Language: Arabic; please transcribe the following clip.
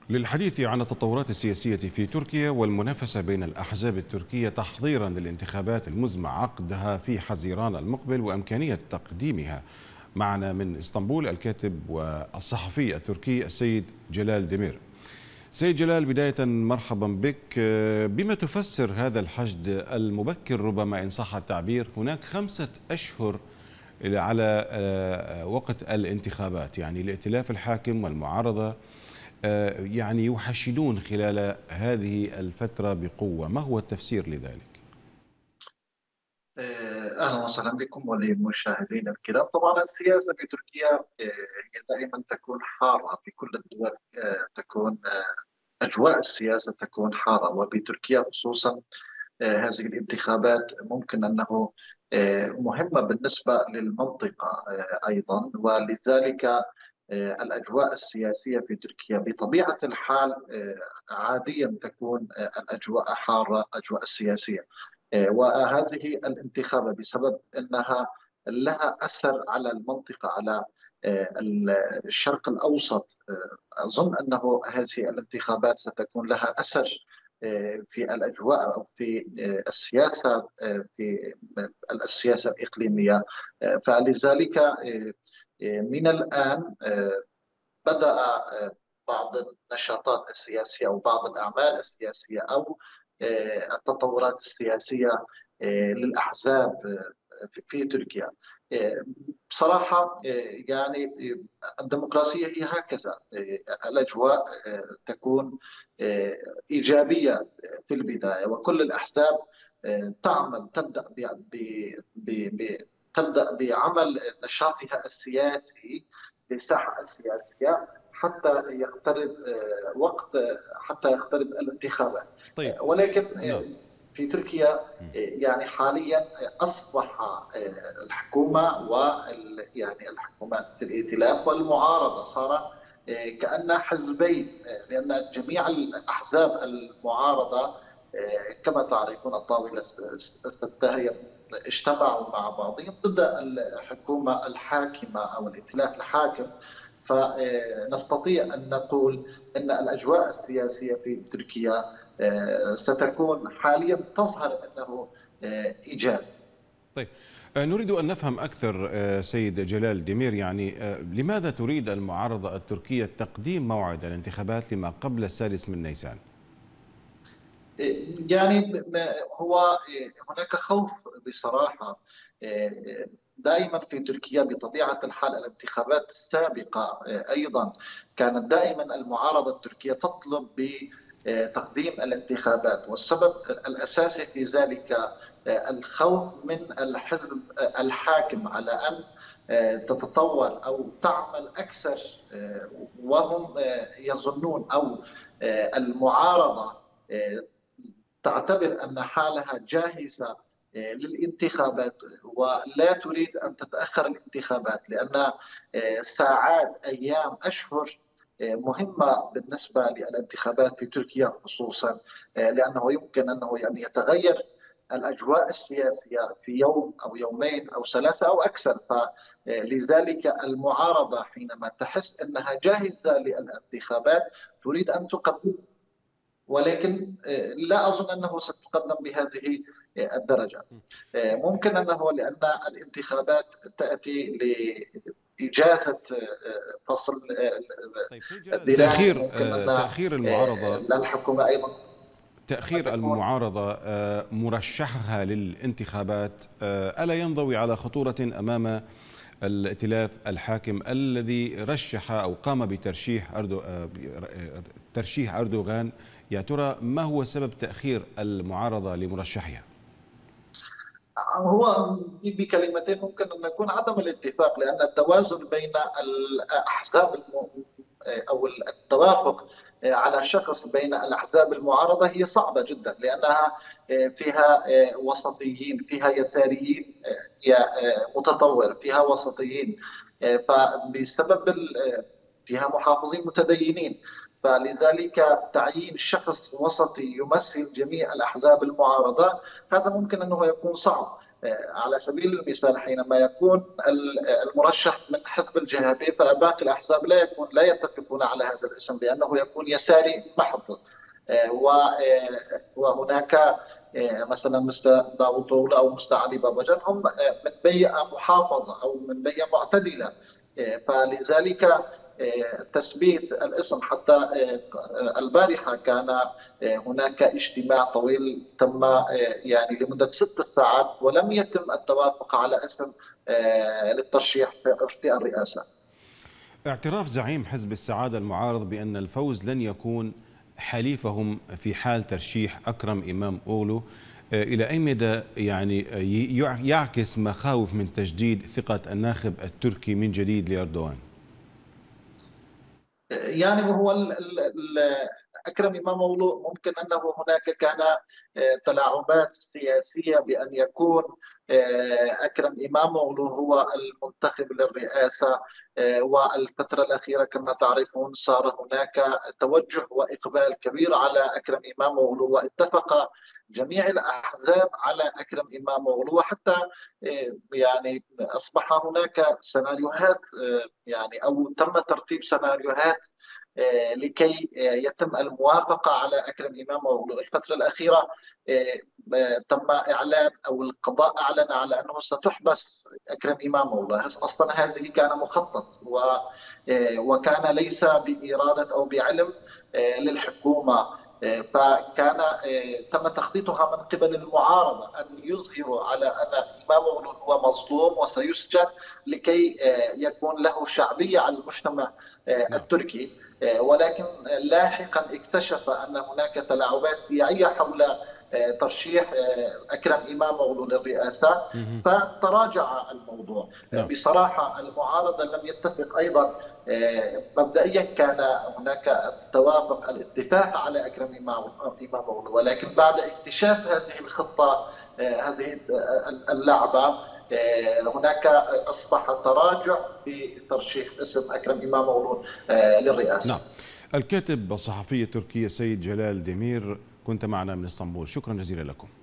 للحديث عن التطورات السياسية في تركيا والمنافسة بين الأحزاب التركية تحضيرا للانتخابات المزمع عقدها في حزيران المقبل وإمكانية تقديمها، معنا من اسطنبول الكاتب والصحفي التركي السيد جلال دمير. سيد جلال، بداية مرحبا بك. بما تفسر هذا الحشد المبكر ربما إن صح التعبير؟ هناك 5 أشهر على وقت الانتخابات، يعني الائتلاف الحاكم والمعارضة يعني يحشدون خلال هذه الفترة بقوة. ما هو التفسير لذلك؟ أهلا وسهلا بكم وللمشاهدين الكرام. طبعا السياسة في تركيا هي دائما تكون حارة في كل الدول. تكون أجواء السياسة تكون حارة، وبتركيا خصوصا هذه الانتخابات ممكن أنه مهمة بالنسبة للمنطقة أيضا، ولذلك الأجواء السياسية في تركيا بطبيعة الحال عاديا تكون الأجواء حارة، أجواء السياسية. وهذه الانتخابات بسبب أنها لها أثر على المنطقة، على الشرق الأوسط. أظن أنه هذه الانتخابات ستكون لها أثر في الأجواء أو في السياسة، في السياسة الإقليمية. فلذلك من الآن بدأ بعض النشاطات السياسية أو بعض الأعمال السياسية أو التطورات السياسية للأحزاب في تركيا. بصراحة يعني الديمقراطية هي هكذا، الأجواء تكون إيجابية في البداية، وكل الأحزاب تعمل تبدأ بعمل نشاطها السياسي في الساحة السياسية حتى يقترب حتى يقترب الانتخابات. طيب سيد، ولكن نعم. في تركيا يعني حاليا أصبح الحكومة يعني الحكومة الائتلاف والمعارضة صار كأن حزبين، لأن جميع الأحزاب المعارضة كما تعرفون الطاولة الستة هي اجتمعوا مع بعضهم ضد الحكومة الحاكمة أو الائتلاف الحاكم. فنستطيع أن نقول أن الأجواء السياسية في تركيا ستكون حاليا تظهر أنه إيجابي. طيب، نريد أن نفهم أكثر سيد جلال دمير، يعني لماذا تريد المعارضة التركية تقديم موعد الانتخابات لما قبل السادس من نيسان؟ يعني هو هناك خوف بصراحة. دائما في تركيا بطبيعة الحال الانتخابات السابقة أيضا كانت دائما المعارضة التركية تطلب بتقديم الانتخابات، والسبب الأساسي في ذلك الخوف من الحزب الحاكم على أن تتطور أو تعمل أكثر، وهم يظنون أو المعارضة تعتبر أن حالها جاهزة للانتخابات ولا تريد أن تتأخر الانتخابات، لأن ساعات أيام أشهر مهمة بالنسبة للانتخابات في تركيا خصوصا، لأنه يمكن أنه يعني يتغير الأجواء السياسية في يوم أو يومين أو ثلاثة أو أكثر. فلذلك المعارضة حينما تحس أنها جاهزة للانتخابات تريد أن تقدم، ولكن لا أظن أنه ستقدم بهذه الدرجة. ممكن أنه لأن الانتخابات تأتي لإجازة فصل طيب سيد جلال، الدراسي، ممكن أن تأخير المعارضة الحكومة أيضا تأخير تكون. المعارضة مرشحها للانتخابات ألا ينضوي على خطورة أمام الائتلاف الحاكم الذي رشح أو قام بترشيح ترشيح أردوغان؟ يا ترى ما هو سبب تأخير المعارضة لمرشحها؟ هو بكلمتين ممكن أن يكون عدم الاتفاق، لأن التوازن بين الأحزاب أو التوافق على شخص بين الأحزاب المعارضة هي صعبة جدا، لأنها فيها وسطيين، فيها يساريين متطور، فيها وسطيين، فبسبب فيها محافظين متدينين. فلذلك تعيين شخص وسطي يمثل جميع الأحزاب المعارضة هذا ممكن أنه يكون صعب. على سبيل المثال حينما يكون المرشح من حزب الجهادي، فباقي الأحزاب لا يتفقون على هذا الاسم لأنه يكون يساري محض. وهناك مثلا مثل داوود او مثل علي بابجان هم من بيئه محافظه او من بيئه معتدله. فلذلك تثبيت الاسم حتى البارحه كان هناك اجتماع طويل تم يعني لمده 6 ساعات ولم يتم التوافق على اسم للترشيح في الرئاسه. اعتراف زعيم حزب السعادة المعارض بأن الفوز لن يكون حليفهم في حال ترشيح أكرم إمام أوغلو، إلى أي مدى يعني يعكس مخاوف من تجديد ثقة الناخب التركي من جديد لأردوغان؟ يعني وهو أكرم إمام أوغلو ممكن أنه هناك كان تلاعبات سياسية بأن يكون أكرم إمام أوغلو هو المنتخب للرئاسة. والفترة الأخيرة كما تعرفون صار هناك توجه وإقبال كبير على أكرم إمام أوغلو، واتفق جميع الأحزاب على أكرم إمام أوغلو، وحتى يعني أصبح هناك سيناريوهات يعني أو تم ترتيب سيناريوهات لكي يتم الموافقة على أكرم إمام أوغلو. الفترة الأخيرة تم إعلان أو القضاء أعلن على أنه ستحبس أكرم إمام أوغلو. أصلا هذه كان مخطط وكان ليس بإرادة أو بعلم للحكومة. فكان تم تخطيطها من قبل المعارضة أن يظهروا على أن إمام أوغلو هو مظلوم وسيسجن لكي يكون له شعبية على المجتمع التركي. ولكن لاحقا اكتشف أن هناك تلاعبات سياسية حول ترشيح أكرم إمام أوغلو للرئاسة، فتراجع الموضوع. بصراحة المعارضة لم يتفق أيضا مبدئيا، كان هناك الاتفاق على أكرم إمام أوغلو، ولكن بعد اكتشاف هذه الخطة هذه اللعبة هناك أصبح تراجع في ترشيح اسم أكرم إمام أوغلو للرئاسة. نعم. الكاتب الصحفي التركي سيد جلال ديمير كنت معنا من اسطنبول، شكرا جزيلا لكم.